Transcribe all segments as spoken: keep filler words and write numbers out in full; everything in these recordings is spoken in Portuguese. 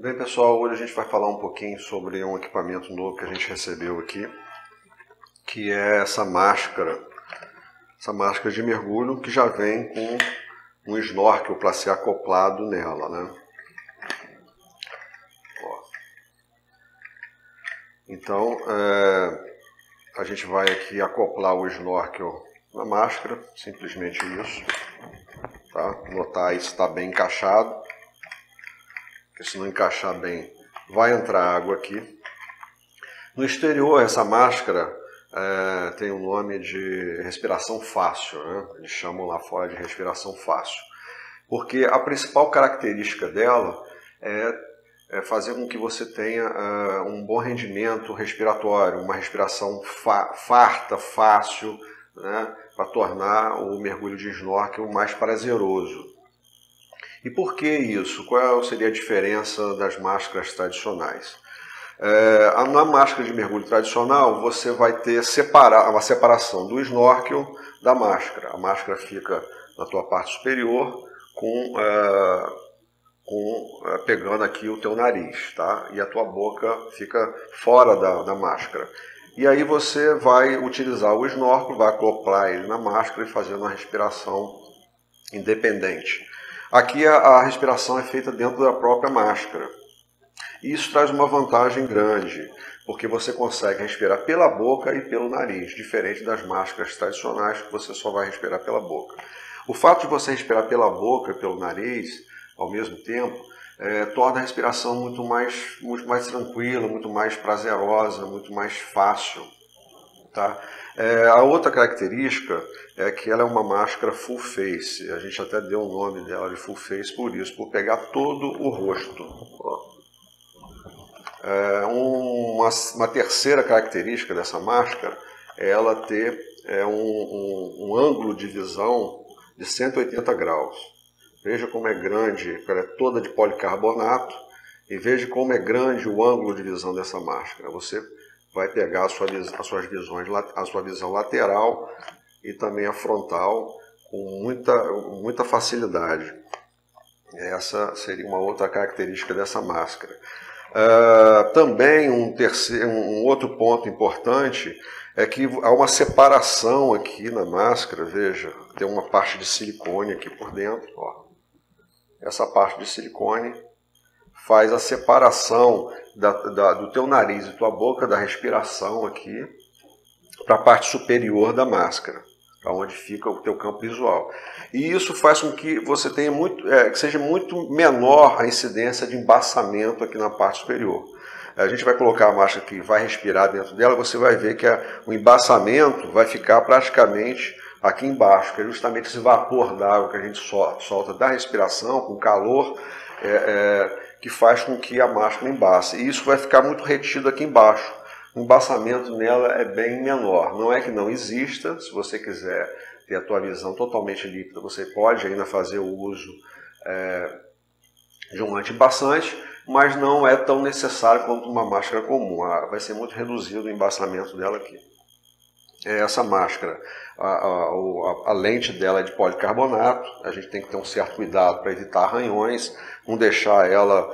Bem, pessoal, hoje a gente vai falar um pouquinho sobre um equipamento novo que a gente recebeu aqui, que é essa máscara, essa máscara de mergulho que já vem com um snorkel para ser acoplado nela, né? Ó. Então, é, a gente vai aqui acoplar o snorkel na máscara, simplesmente isso, tá? Notar aí se está bem encaixado. Porque se não encaixar bem, vai entrar água aqui. No exterior, essa máscara é, tem o nome de respiração fácil, né? Eles chamam lá fora de respiração fácil. Porque a principal característica dela é, é fazer com que você tenha é, um bom rendimento respiratório, uma respiração fa farta, fácil, né? Para tornar o mergulho de snorkel mais prazeroso. E por que isso? Qual seria a diferença das máscaras tradicionais? É, na máscara de mergulho tradicional, você vai ter separa, uma separação do snorkel da máscara. A máscara fica na tua parte superior, com, é, com, é, pegando aqui o teu nariz, tá? E a tua boca fica fora da, da máscara. E aí você vai utilizar o snorkel, vai acoplar ele na máscara e fazer uma respiração independente. Aqui a, a respiração é feita dentro da própria máscara. E isso traz uma vantagem grande, porque você consegue respirar pela boca e pelo nariz, diferente das máscaras tradicionais que você só vai respirar pela boca. O fato de você respirar pela boca e pelo nariz, ao mesmo tempo, é, torna a respiração muito mais, muito mais tranquila, muito mais prazerosa, muito mais fácil. Tá? É, a outra característica é que ela é uma máscara full face. A gente até deu o nome dela de full face por isso, por pegar todo o rosto. É, uma, uma terceira característica dessa máscara é ela ter é, um, um, um ângulo de visão de cento e oitenta graus. Veja como é grande, ela é toda de policarbonato, e veja como é grande o ângulo de visão dessa máscara. Você vai pegar a sua, as suas visões, a sua visão lateral e também a frontal com muita, muita facilidade. Essa seria uma outra característica dessa máscara. Uh, também um, terceiro, um outro ponto importante é que há uma separação aqui na máscara, veja, tem uma parte de silicone aqui por dentro, ó. Essa parte de silicone faz a separação da, da, do teu nariz e tua boca, da respiração aqui, para a parte superior da máscara, para onde fica o teu campo visual. E isso faz com que você tenha muito, é, que seja muito menor a incidência de embaçamento aqui na parte superior. A gente vai colocar a máscara que vai respirar dentro dela, você vai ver que a, o embaçamento vai ficar praticamente aqui embaixo, que é justamente esse vapor d'água que a gente solta da respiração, com calor, é, é, que faz com que a máscara embace. E isso vai ficar muito retido aqui embaixo. O embaçamento nela é bem menor. Não é que não exista, se você quiser ter a tua visão totalmente líquida, você pode ainda fazer o uso é, de um anti-embaçante, mas não é tão necessário quanto uma máscara comum. Vai ser muito reduzido o embaçamento dela aqui. Essa máscara, a, a, a lente dela é de policarbonato, a gente tem que ter um certo cuidado para evitar arranhões, não deixar ela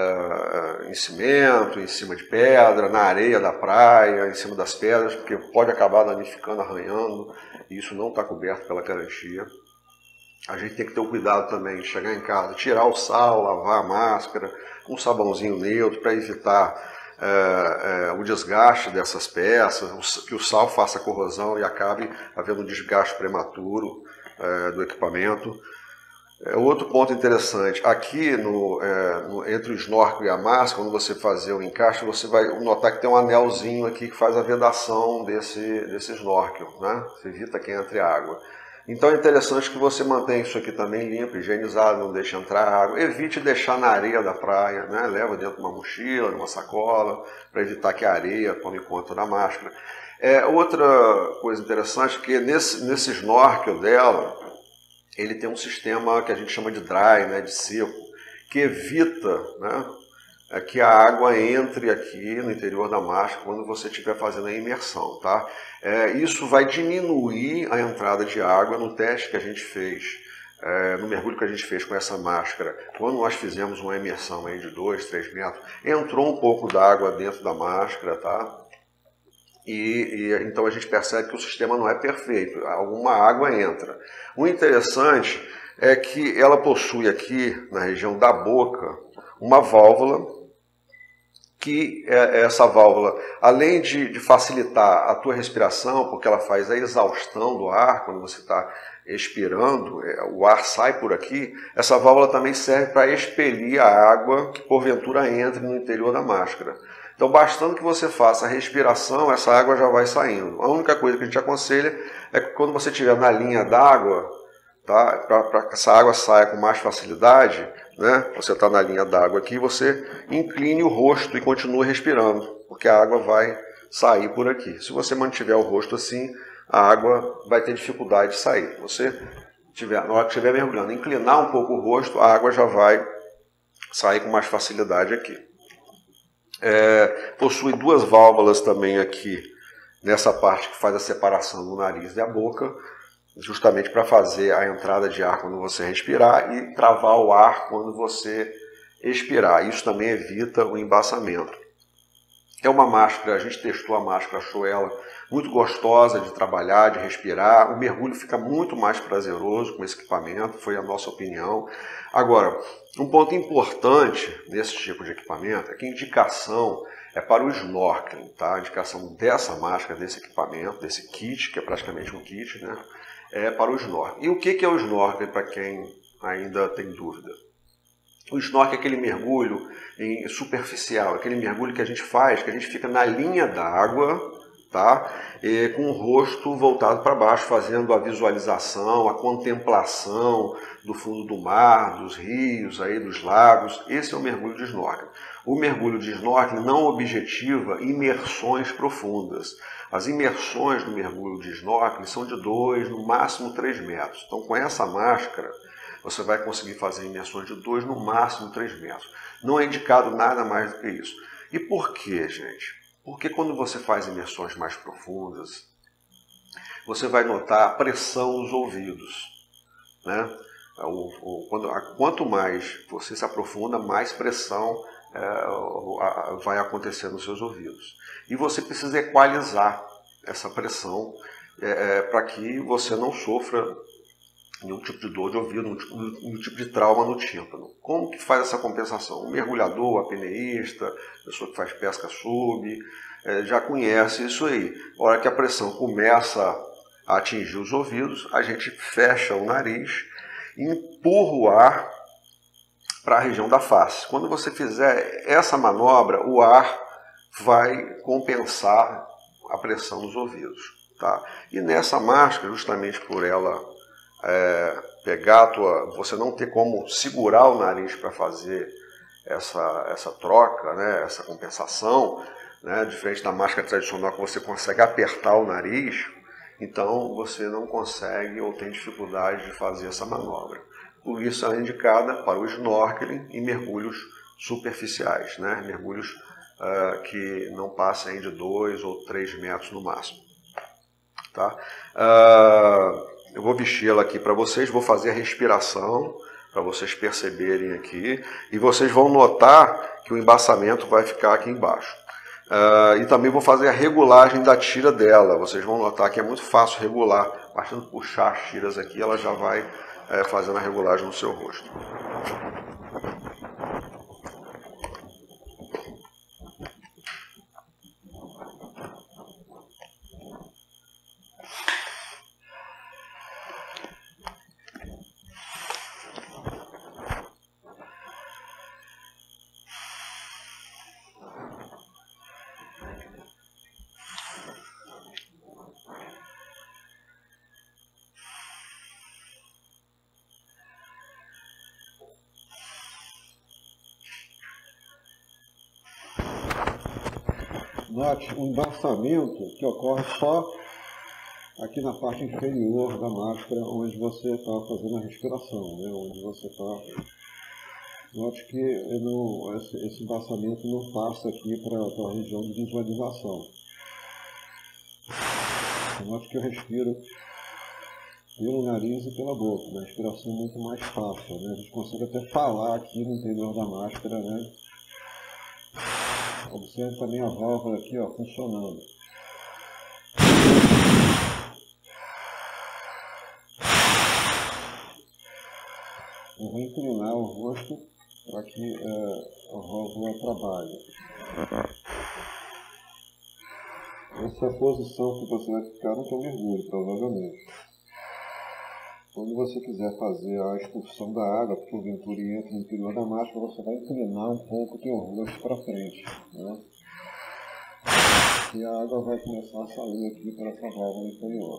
é, em cimento, em cima de pedra, na areia da praia, em cima das pedras, porque pode acabar danificando, arranhando, e isso não está coberto pela garantia. A gente tem que ter o cuidado também de chegar em casa, tirar o sal, lavar a máscara, um sabãozinho neutro para evitar É, é, o desgaste dessas peças, que o sal faça corrosão e acabe havendo um desgaste prematuro é, do equipamento. É, outro ponto interessante, aqui no, é, no, entre o snorkel e a máscara, quando você fazer o encaixe, você vai notar que tem um anelzinho aqui que faz a vedação desse, desse snorkel, né? Você evita que entre água. Então é interessante que você mantenha isso aqui também limpo, higienizado, não deixe entrar água. Evite deixar na areia da praia, né? Leva dentro de uma mochila, de uma sacola, para evitar que a areia tome conta da máscara. É, outra coisa interessante é que nesse, nesse snorkel dela, ele tem um sistema que a gente chama de dry, né? De seco, que evita, né? É que a água entre aqui no interior da máscara quando você estiver fazendo a imersão, tá? É, isso vai diminuir a entrada de água no teste que a gente fez é, no mergulho que a gente fez com essa máscara, quando nós fizemos uma imersão aí de dois, três metros, entrou um pouco d'água dentro da máscara, tá? E, e então a gente percebe que o sistema não é perfeito, alguma água entra. O interessante é que ela possui aqui, na região da boca, uma válvula, que é, essa válvula, além de, de facilitar a tua respiração, porque ela faz a exaustão do ar, quando você está expirando, é, o ar sai por aqui, essa válvula também serve para expelir a água que porventura entre no interior da máscara. Então, bastando que você faça a respiração, essa água já vai saindo. A única coisa que a gente aconselha é que quando você estiver na linha d'água, tá, para que essa água saia com mais facilidade, né, você está na linha d'água aqui, você incline o rosto e continue respirando, porque a água vai sair por aqui. Se você mantiver o rosto assim, a água vai ter dificuldade de sair. Você tiver, na hora que estiver mergulhando, inclinar um pouco o rosto, a água já vai sair com mais facilidade aqui. É, possui duas válvulas também aqui, nessa parte que faz a separação do nariz e a boca, justamente para fazer a entrada de ar quando você respirar e travar o ar quando você expirar. Isso também evita o embaçamento. É uma máscara, a gente testou a máscara, achou ela muito gostosa de trabalhar, de respirar. O mergulho fica muito mais prazeroso com esse equipamento, foi a nossa opinião. Agora, um ponto importante nesse tipo de equipamento é que a indicação é para o snorkeling, tá? A indicação dessa máscara, desse equipamento, desse kit, que é praticamente um kit, né? É para o snorkeling. E o que é o snorkeling, para quem ainda tem dúvida? O snorkeling é aquele mergulho em superficial, aquele mergulho que a gente faz, que a gente fica na linha da água, tá? E com o rosto voltado para baixo, fazendo a visualização, a contemplação do fundo do mar, dos rios, aí, dos lagos. Esse é o mergulho de snorkeling. O mergulho de snorkeling não objetiva imersões profundas. As imersões do mergulho de snorkeling são de dois, no máximo três metros. Então, com essa máscara, você vai conseguir fazer imersões de dois, no máximo três metros. Não é indicado nada mais do que isso. E por quê, gente? Porque quando você faz imersões mais profundas, você vai notar a pressão nos ouvidos, né? O, o, quando, a, quanto mais você se aprofunda, mais pressão é, a, vai acontecer nos seus ouvidos. E você precisa equalizar essa pressão é, é, para que você não sofra nenhum tipo de dor de ouvido, nenhum tipo, nenhum tipo de trauma no tímpano. Como que faz essa compensação? O mergulhador, o apneísta, a pessoa que faz pesca sub, é, já conhece isso aí. A hora que a pressão começa a atingir os ouvidos, a gente fecha o nariz e empurra o ar para a região da face. Quando você fizer essa manobra, o ar vai compensar a pressão nos ouvidos, tá? E nessa máscara, justamente por ela É, pegar a tua, você não ter como segurar o nariz para fazer essa, essa troca, né, essa compensação, né, diferente da máscara tradicional que você consegue apertar o nariz, então você não consegue ou tem dificuldade de fazer essa manobra. Por isso ela é indicada para o snorkeling e mergulhos superficiais, né, mergulhos uh, que não passem de dois ou três metros no máximo. Tá? Uh, Eu vou vestir ela aqui para vocês, vou fazer a respiração para vocês perceberem aqui e vocês vão notar que o embaçamento vai ficar aqui embaixo. Uh, e também vou fazer a regulagem da tira dela, vocês vão notar que é muito fácil regular, bastante puxar as tiras aqui, ela já vai é, fazendo a regulagem no seu rosto. Note um embaçamento que ocorre só aqui na parte inferior da máscara, onde você está fazendo a respiração, né? Onde você está. Note que não, esse, esse embaçamento não passa aqui para a região de visualização. Note que eu respiro pelo nariz e pela boca, uma respiração muito mais fácil, né? A gente consegue até falar aqui no interior da máscara, né? Observe também a válvula aqui, ó, funcionando. Eu vou inclinar o rosto para que é, a válvula trabalhe. Essa é a posição que você vai ficar no seu mergulho, provavelmente. Quando você quiser fazer a expulsão da água, porque o venturi entra no interior da máscara, você vai inclinar um pouco o teu rosto para frente, né? E a água vai começar a sair aqui por essa válvula inferior.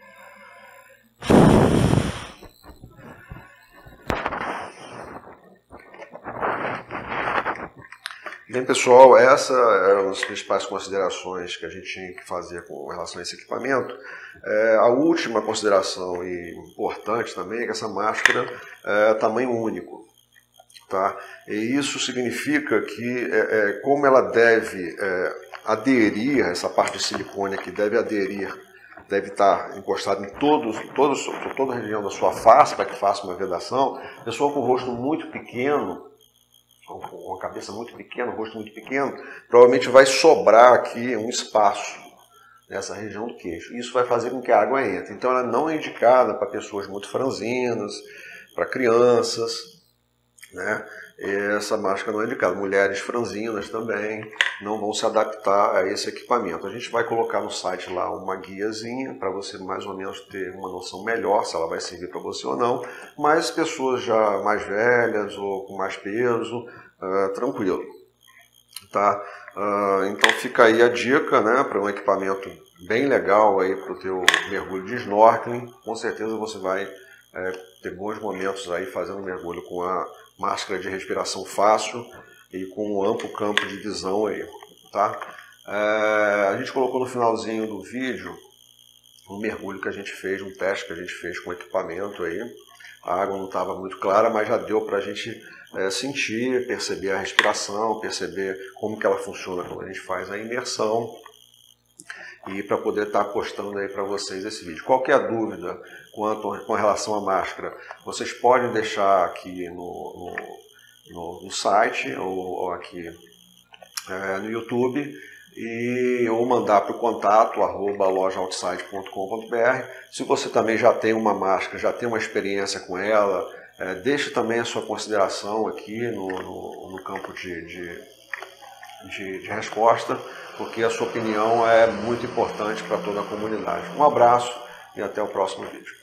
Bem, pessoal, essas eram as principais considerações que a gente tinha que fazer com relação a esse equipamento. É, a última consideração e importante também é que essa máscara é tamanho único. Tá? E isso significa que, é, é, como ela deve é, aderir, essa parte de silicone aqui deve aderir, deve estar encostada em todos, todos, toda a região da sua face para que faça uma vedação. Pessoa com o rosto muito pequeno, com uma cabeça muito pequena, um rosto muito pequeno, provavelmente vai sobrar aqui um espaço nessa região do queixo. Isso vai fazer com que a água entre. Então ela não é indicada para pessoas muito franzinas, para crianças, né? Essa máscara não é indicada. Mulheres franzinas também não vão se adaptar a esse equipamento. A gente vai colocar no site lá uma guiazinha para você mais ou menos ter uma noção melhor se ela vai servir para você ou não. Mas pessoas já mais velhas ou com mais peso, uh, tranquilo. Tá? Uh, então fica aí a dica, né, para um equipamento bem legal aí para o teu mergulho de snorkeling. Com certeza você vai é, ter bons momentos aí fazendo mergulho com a máscara de respiração fácil e com um amplo campo de visão aí, tá? É, a gente colocou no finalzinho do vídeo um mergulho que a gente fez, um teste que a gente fez com equipamento aí. A água não estava muito clara, mas já deu para a gente é, sentir, perceber a respiração, perceber como que ela funciona quando a gente faz a imersão, e para poder estar postando aí para vocês esse vídeo. Qualquer dúvida quanto com relação à máscara, vocês podem deixar aqui no, no, no, no site ou, ou aqui é, no YouTube, e, ou mandar para o contato arroba loja outside ponto com ponto br. Se você também já tem uma máscara, já tem uma experiência com ela, é, deixe também a sua consideração aqui no, no, no campo de, de, de, de resposta, porque a sua opinião é muito importante para toda a comunidade. Um abraço e até o próximo vídeo.